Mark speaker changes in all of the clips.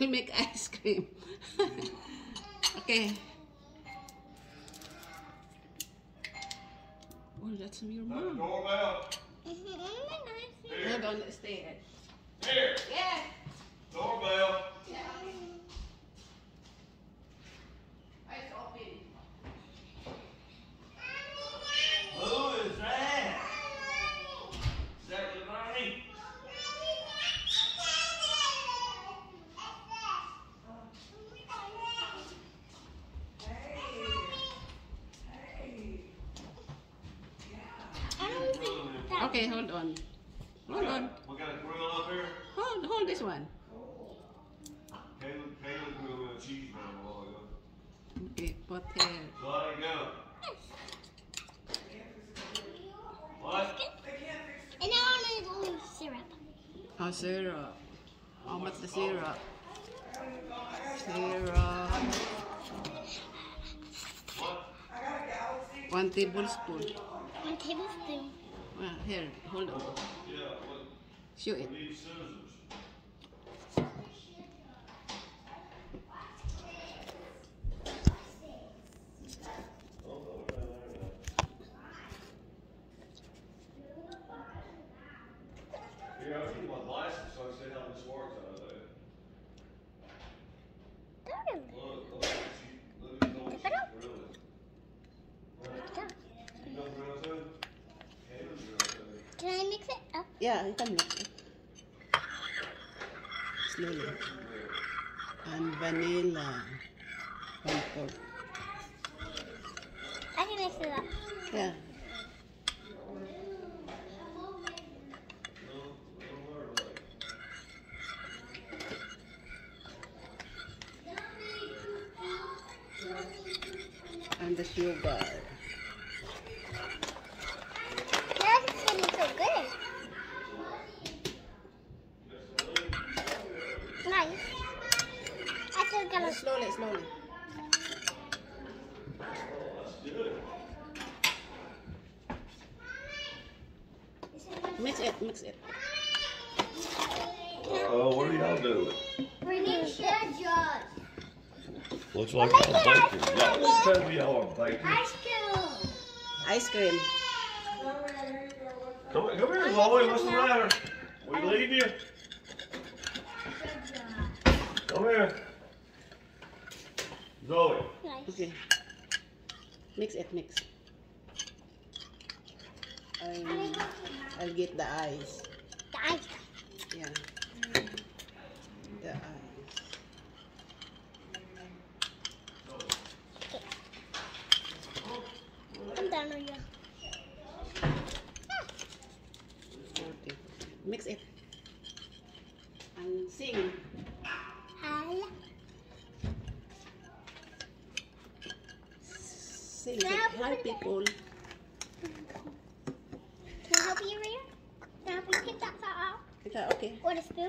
Speaker 1: will make ice cream. Okay. Oh, that's your mom.
Speaker 2: Doorbell.
Speaker 1: Hold on, let's stay it.
Speaker 2: Here.
Speaker 1: Yeah.
Speaker 2: Doorbell.
Speaker 1: It's open.
Speaker 2: Who is that? Is that your mommy?
Speaker 1: Okay, hold on. Hold on.
Speaker 2: We got a grill up here.
Speaker 1: Hold this one.
Speaker 2: Kayleigh grew a cheese round a while ago.
Speaker 1: Okay, put here.
Speaker 2: So how do you go? What?
Speaker 3: And now I need a little syrup.
Speaker 1: Oh, syrup. How much the syrup? Syrup.
Speaker 2: What?
Speaker 1: 1 tablespoon.
Speaker 3: 1 tablespoon.
Speaker 1: Here, hold on.
Speaker 2: Yeah, what?
Speaker 1: Show it.
Speaker 2: We need scissors. Here, I need my glasses so I can see how this works out there. Look at you going to grill it. You don't grill it too? Kayleigh's grill it too.
Speaker 3: Can I mix it up?
Speaker 1: Yeah, you can mix it. Slowly. And vanilla. 1/4.
Speaker 3: I can mix it up.
Speaker 1: Yeah. And the sugar.
Speaker 3: Now it's going to be so good. Nice. I still got to...
Speaker 1: Slowly, slowly. Mix it, mix it.
Speaker 2: Oh, what are y'all doing?
Speaker 3: We need sugar.
Speaker 2: Looks like y'all baking. Y'all tell me y'all are baking.
Speaker 1: Ice cream.
Speaker 2: Come here, Zoe. What's the matter? We leave you? Come here. Zoe.
Speaker 3: Nice.
Speaker 1: Okay. Mix it, mix. I'll get the ice.
Speaker 3: The ice.
Speaker 1: Yeah. The ice.
Speaker 3: I'm done with you.
Speaker 1: Okay. Mix it. And sing.
Speaker 3: Hi.
Speaker 1: Sing.
Speaker 3: Now
Speaker 1: Hi,
Speaker 3: put it
Speaker 1: people.
Speaker 3: Can I help you, Rhea? Can I help you get that out?
Speaker 1: Okay, okay.
Speaker 3: With a spoon?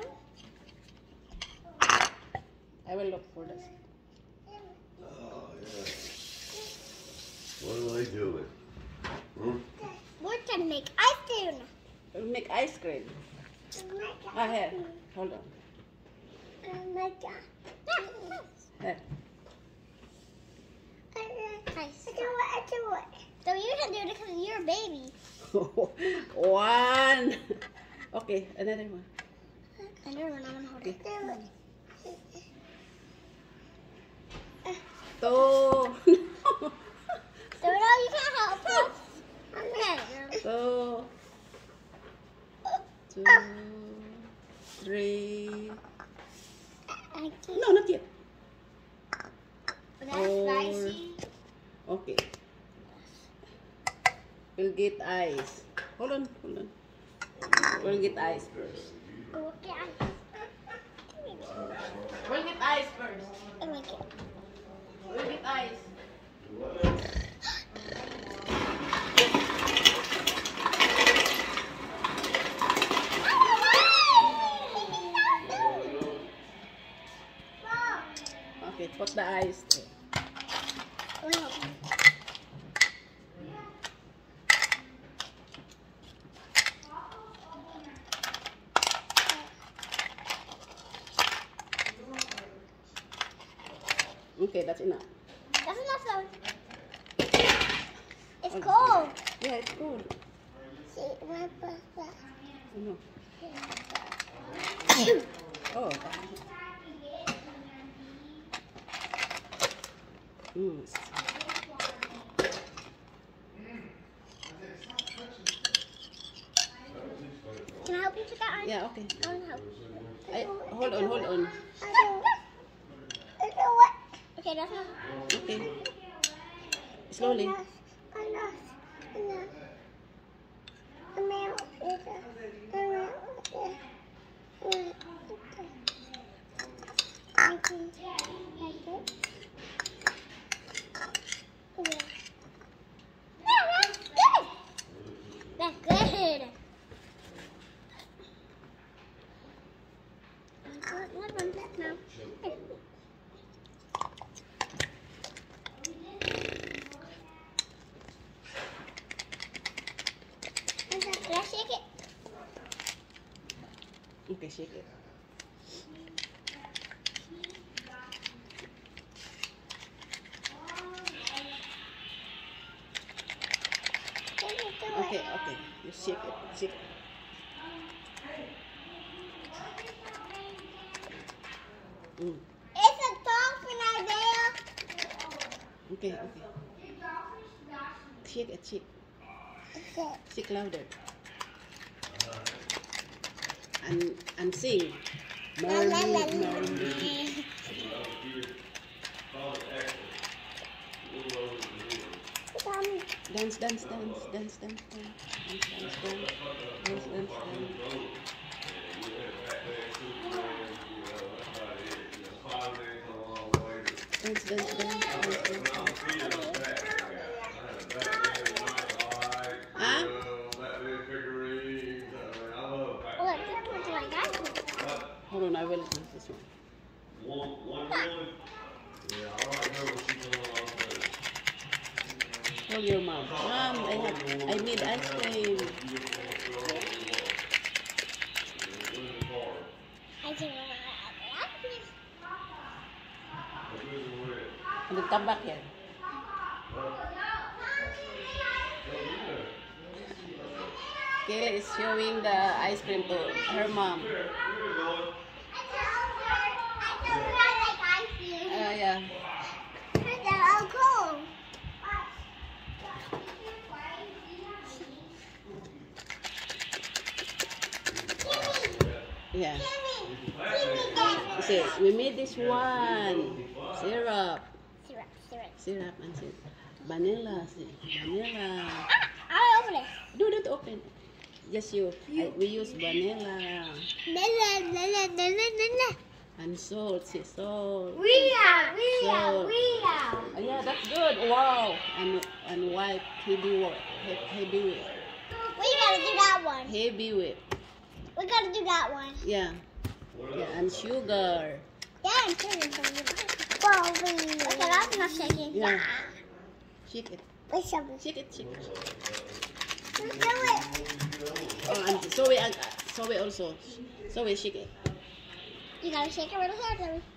Speaker 1: I will look for this.
Speaker 2: Oh, yeah. What are they doing? Hmm?
Speaker 3: We're gonna make ice cream.
Speaker 1: We'll make ice cream. Ah, here. Hold on.
Speaker 3: Oh my god.
Speaker 1: Here.
Speaker 3: Nice. I do it. So you can do it because you're a baby.
Speaker 1: One. Okay, another one.
Speaker 3: Another one, I want to hold it.
Speaker 1: Two.
Speaker 3: So no, you can't help us. Okay.
Speaker 1: Two. Two. Three. No, not yet.
Speaker 3: That's
Speaker 1: Four.
Speaker 3: spicy.
Speaker 1: Okay. We'll get ice. Hold on, hold on. We'll get ice first.
Speaker 3: Okay.
Speaker 1: We'll get ice first.
Speaker 3: I like it.
Speaker 1: We'll get ice. Okay, put the ice there. Okay, that's enough.
Speaker 3: That's enough though. It's cold.
Speaker 1: Yeah, it's cool.
Speaker 3: See, my papa.
Speaker 1: No. Oh. Mm.
Speaker 3: Can I help you put that on?
Speaker 1: Yeah, okay.
Speaker 3: I want to help.
Speaker 1: Hold on, hold on.
Speaker 3: It's wet. Okay, that's enough.
Speaker 1: Okay. Slowly.
Speaker 3: That's good. What one now? Can I shake it?
Speaker 1: Okay, shake it. Okay, okay. You shake it. Shake it. Mm.
Speaker 3: It's a dolphin out there.
Speaker 1: Okay, okay. Shake it, shake. Shake louder. And sing. Mermaid, mermaid. Dance, dance, dance, dance, dance, dance, dance, dance, dance, dance, dance, dance, dance, dance, Huh? Hold on, I will do this one. Hold your mom. Mom, I made ice cream. And then come back here. Kayleigh is showing the ice cream to her mom. Yeah. Yeah. See, we made this one. Syrup. Syrup and syrup. Vanilla. See. Vanilla.
Speaker 3: I'll open it.
Speaker 1: Do not open. Just you. We use vanilla. And salt. See, salt.
Speaker 3: We are.
Speaker 1: Oh, yeah, that's good. Wow. And white. Heavy whip. Heavy whip.
Speaker 3: We gotta do that one.
Speaker 1: Heavy whip.
Speaker 3: We gotta do that one.
Speaker 1: Yeah. Yeah, and sugar.
Speaker 3: Yeah, I'm turning from you. Okay, that's enough shaking.
Speaker 1: Yeah. Shake it.
Speaker 3: Wait, something.
Speaker 1: Shake it, shake it.
Speaker 3: Let's do it.
Speaker 1: Oh, and Zoe also. Zoe, shake it.
Speaker 3: You gotta shake it really hard, Zoe.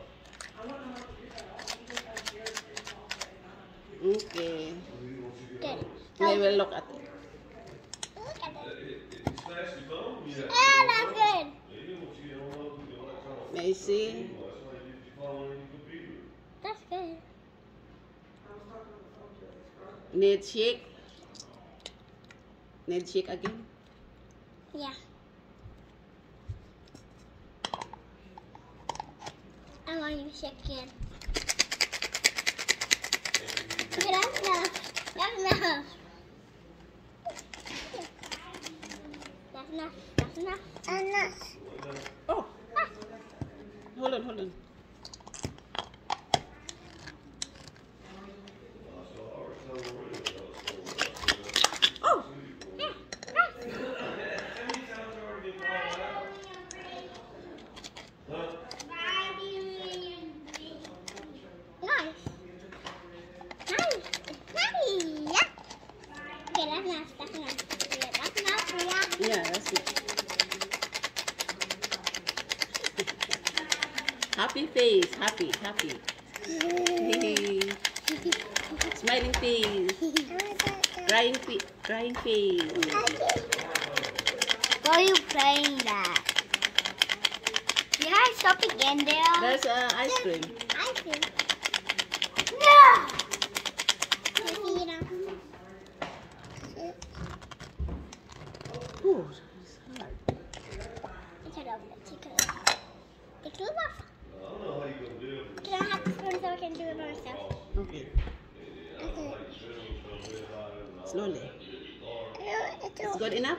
Speaker 1: Okay.
Speaker 3: Good.
Speaker 1: We will look at it.
Speaker 3: Look at it. Yeah, that's good.
Speaker 1: May I see?
Speaker 3: That's good.
Speaker 1: Need shake? Need shake again?
Speaker 3: Yeah. I want you to shake again. Okay, that's enough. That's enough. That's enough. That's enough. Enough.
Speaker 1: Oh. Hold on. Oh.
Speaker 3: Nice. Yeah. Okay, that's enough. That's enough. Yeah, that's enough.
Speaker 1: Yeah, that's it. Happy face. Happy. Smiling face. Crying face.
Speaker 3: Why are you playing that? Can I stop again, Dale?
Speaker 1: There's ice cream.
Speaker 3: Ice cream. No!
Speaker 1: Ooh, it's hard.
Speaker 3: Take it off. Can I have the spoon so I can do it by myself?
Speaker 1: Okay. Slowly. It's good enough?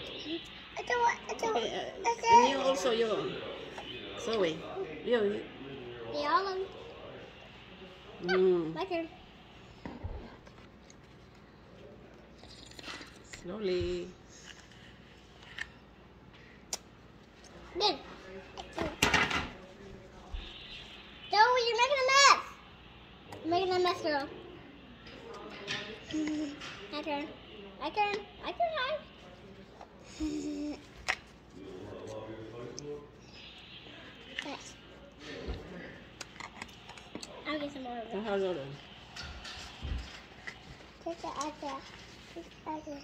Speaker 1: Okay, and you also, Zoe. You.
Speaker 3: Yeah, my turn.
Speaker 1: Slowly.
Speaker 3: Good. Joey, you're making a mess. You're making a mess, girl. My turn. Hi. Yes. I'll get some more of it.
Speaker 1: Hold on.
Speaker 3: Take it out there.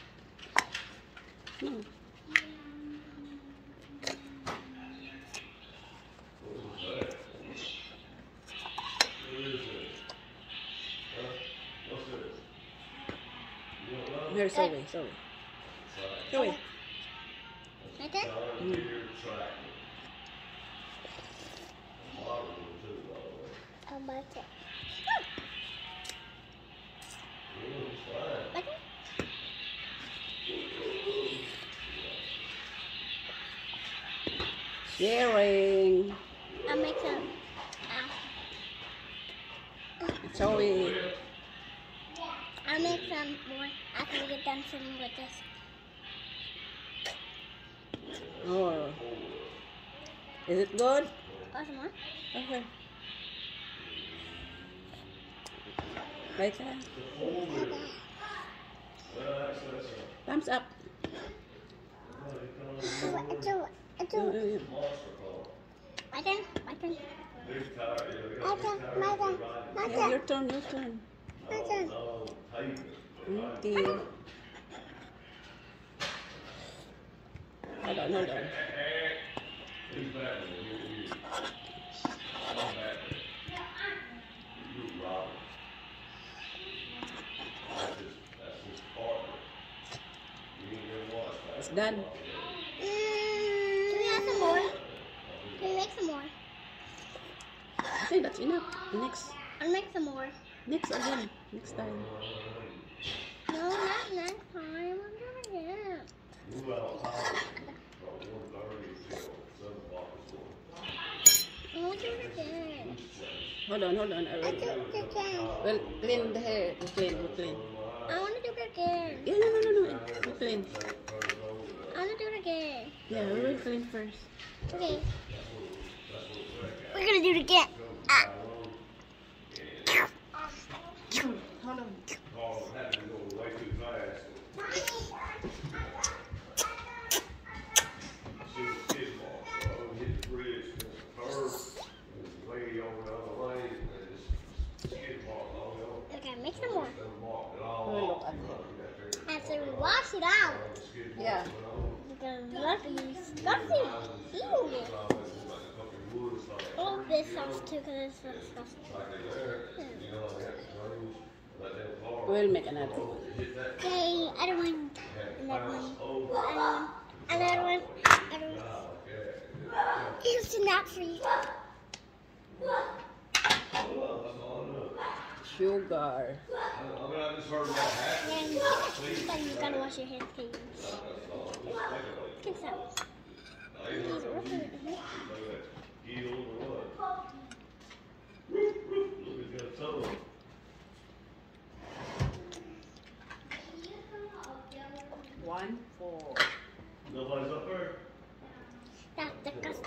Speaker 1: Here, Zoe. Zoe.
Speaker 3: My turn? My turn. My turn?
Speaker 1: Sharing.
Speaker 3: I'll make some.
Speaker 1: Zoe.
Speaker 3: I'll make some more after we get done sitting with this.
Speaker 1: Oh. Is it good?
Speaker 3: Want some more?
Speaker 1: Okay. Right there. Thumbs up.
Speaker 3: My turn.
Speaker 1: Yeah, your turn. Okay. Hold on. It's done.
Speaker 3: Can we have some more? Can we make some more?
Speaker 1: I think that's enough. Next.
Speaker 3: I'll make some more.
Speaker 1: Next again. Next time.
Speaker 3: No, not next time. I'm doing it. I want to do it again.
Speaker 1: Hold on.
Speaker 3: I do it again.
Speaker 1: Well, clean the hair. We'll clean.
Speaker 3: I want to do it again.
Speaker 1: Yeah, no. We'll clean.
Speaker 3: I want to do it again.
Speaker 1: Yeah, we will clean first.
Speaker 3: Okay. We're gonna do it again.
Speaker 1: Hold on.
Speaker 3: Okay, make some more.
Speaker 1: We'll look at it.
Speaker 3: After we wash it out,
Speaker 1: Yeah.
Speaker 3: because look, it's disgusting. Ew. Oh, this sauce too, because it's disgusting.
Speaker 1: We'll make another one.
Speaker 3: Okay, other one. Another one. Here's the nap for you.
Speaker 1: Sugar.
Speaker 3: Then you gotta wash your hands, please. Get some.
Speaker 1: One, four.
Speaker 2: Nobody's up there?
Speaker 3: That's disgusting.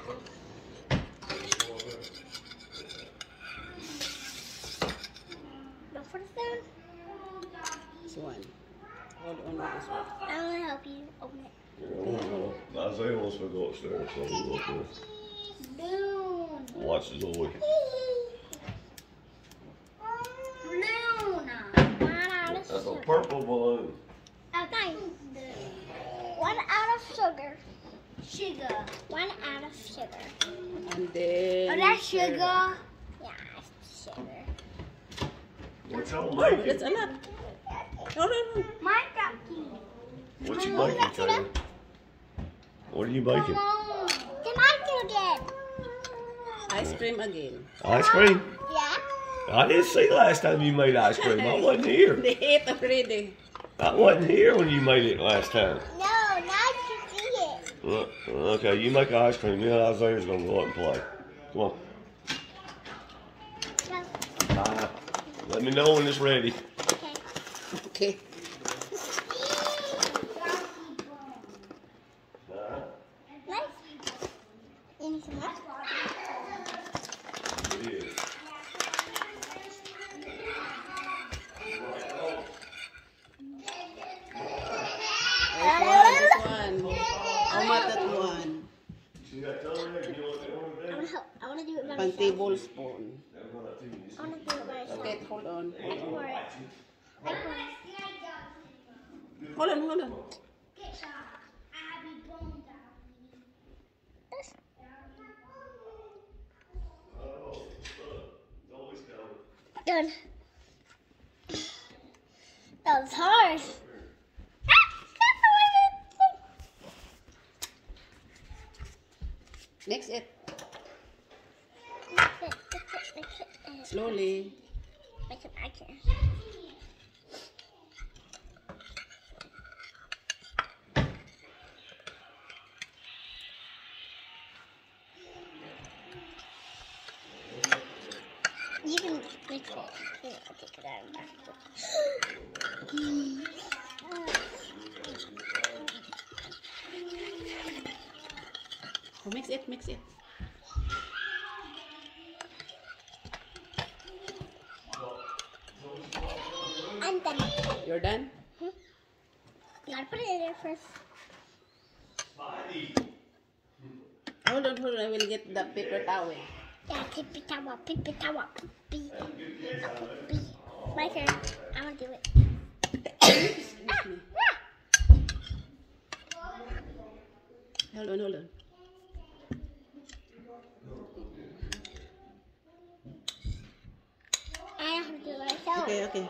Speaker 3: Don't put it down.
Speaker 1: This one. Hold on with this one.
Speaker 3: I want to help you open it.
Speaker 2: Isaiah wants to go upstairs, so we'll go upstairs.
Speaker 3: Spoon.
Speaker 2: Watch Zoe. purple balloon.
Speaker 3: Okay. 1 out of sugar. Sugar. 1 out of sugar.
Speaker 1: And then.
Speaker 3: Oh, that's sugar. Yeah, it's sugar.
Speaker 2: What's all
Speaker 1: Oh,
Speaker 2: making?
Speaker 1: that's enough. No.
Speaker 3: My ducky.
Speaker 2: What you making, Kayleigh? What are you making?
Speaker 3: Can I do again?
Speaker 1: Ice cream again.
Speaker 2: Ice cream?
Speaker 3: Yeah.
Speaker 2: I didn't see last time you made ice cream. I wasn't here.
Speaker 1: They ate already.
Speaker 2: I wasn't here when you made it last time.
Speaker 3: No, now you see it.
Speaker 2: Okay, you make ice cream. Me and Isaiah's gonna go out and play. Come on.
Speaker 3: No.
Speaker 2: Let me know when it's ready.
Speaker 3: Okay.
Speaker 1: Okay.
Speaker 3: Nice. You need some more?
Speaker 2: It is.
Speaker 1: This one. How much that one?
Speaker 3: I want to do it by
Speaker 1: Pang
Speaker 3: myself.
Speaker 1: tablespoon.
Speaker 3: I want to do it by myself.
Speaker 1: Okay, hold on.
Speaker 3: Wait for it. Wait for it.
Speaker 1: Hold on.
Speaker 3: Done. That was hard.
Speaker 1: Mix it.
Speaker 3: Mix it.
Speaker 1: Slowly.
Speaker 3: Make it accurate. You can mix it. Here, I'll take it out and back.
Speaker 1: Oh, mix it.
Speaker 3: I'm done.
Speaker 1: You're done?
Speaker 3: You gotta put it in there first.
Speaker 1: Hold on. I will get the paper towel.
Speaker 3: Yeah, pipi tawa. My turn. I wanna do it.
Speaker 1: Hold on.
Speaker 3: I have to do it myself.
Speaker 1: Okay.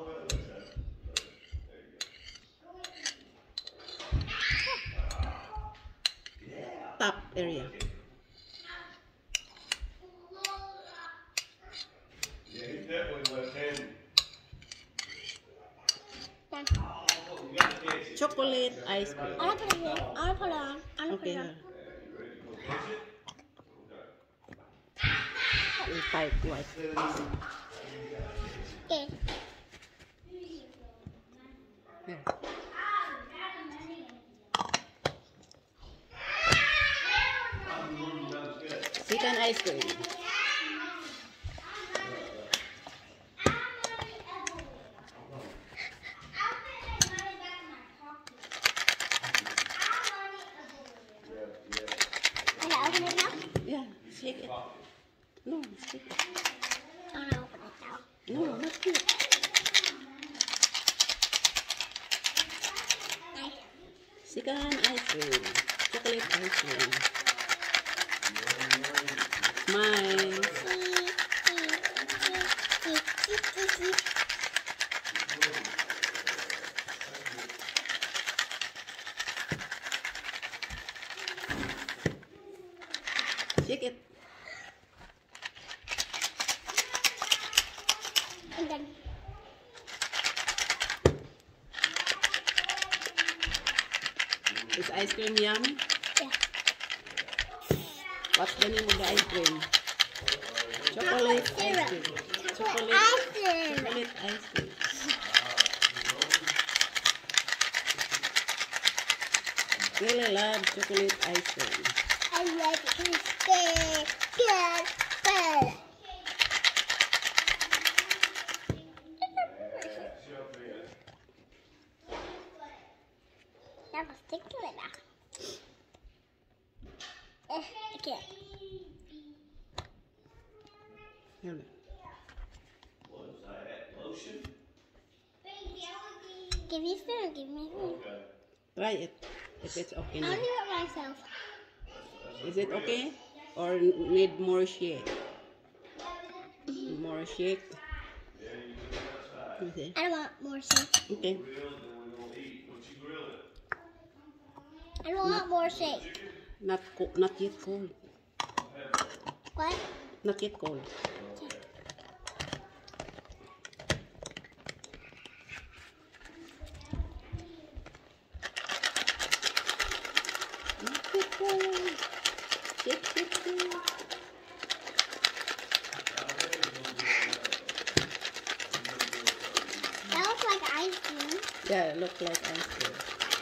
Speaker 1: Top area.
Speaker 2: Yeah, he's definitely left-handed.
Speaker 3: Done.
Speaker 2: You gotta catch it.
Speaker 1: Chocolate ice cream.
Speaker 3: I wanna put it in. I wanna put it on. I wanna put
Speaker 1: Okay.
Speaker 3: it on.
Speaker 1: We'll type white.
Speaker 3: Okay.
Speaker 1: Here. Chicken ice cream.
Speaker 3: Can I open it now?
Speaker 1: Yeah, shake it. No, shake it.
Speaker 3: I wanna open it now.
Speaker 1: No, not yet.
Speaker 3: Nice.
Speaker 1: Chicken ice cream. Chocolate ice cream. Smile. Shake it.
Speaker 3: I'm done.
Speaker 1: Is ice cream yummy?
Speaker 3: Yeah.
Speaker 1: What's the name of the ice cream? Chocolate ice cream. Chocolate ice cream. Kayleigh loves chocolate ice cream.
Speaker 3: I like it. Good. That was tickling now. Okay.
Speaker 1: Here.
Speaker 2: What is that? Lotion?
Speaker 3: Baby, I want Give me food. Give me food.
Speaker 2: Okay.
Speaker 1: Try it. If it's okay
Speaker 3: I'll
Speaker 1: now.
Speaker 3: do it myself.
Speaker 1: Is it okay? Or need more shake? More shake?
Speaker 2: Yeah, you do it outside.
Speaker 1: You see?
Speaker 3: I don't want more shake.
Speaker 1: Okay.
Speaker 2: Grill, then we're gonna eat. What you grilling?
Speaker 3: I don't want more shake.
Speaker 2: Chicken?
Speaker 1: Not yet cold.
Speaker 3: What?
Speaker 1: Not yet cold.
Speaker 2: Okay.
Speaker 1: Not yet cold. Shake, shake, shake.
Speaker 3: That looks like ice cream.
Speaker 1: Yeah, it looks like ice cream.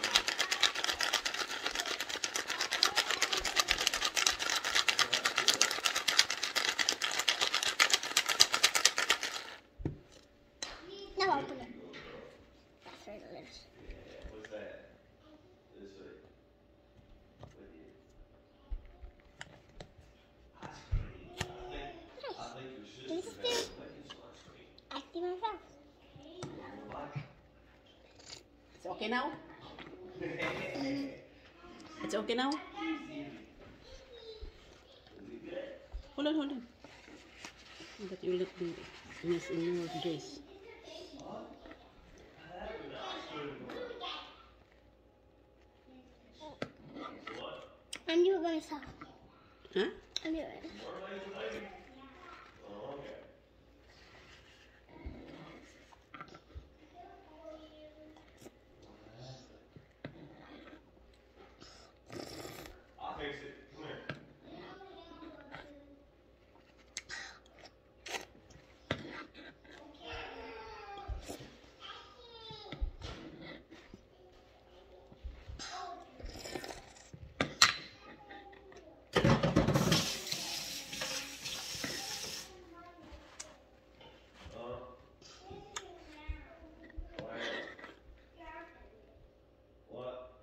Speaker 3: Now open it. That's where it lives.
Speaker 2: What's that? Let's see. What is it? Ice cream. I think your
Speaker 3: This
Speaker 2: sister
Speaker 3: is
Speaker 2: has making some ice cream.
Speaker 3: I see myself.
Speaker 2: Like
Speaker 1: It's okay now? It's okay now? Hold on, hold on. But you look miss in your dress.
Speaker 3: I'm doing it myself.
Speaker 1: Huh?
Speaker 3: I'm doing it.
Speaker 2: Oh, okay. I'll fix it. Come here. What?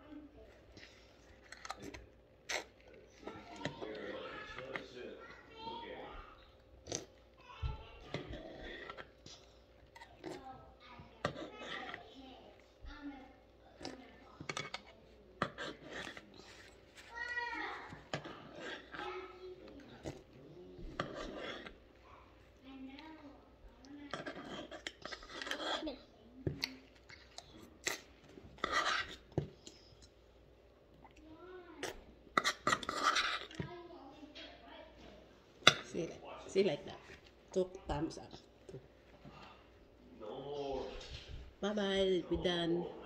Speaker 1: See like that. 2 thumbs up.
Speaker 2: No more.
Speaker 1: Bye bye. We're done.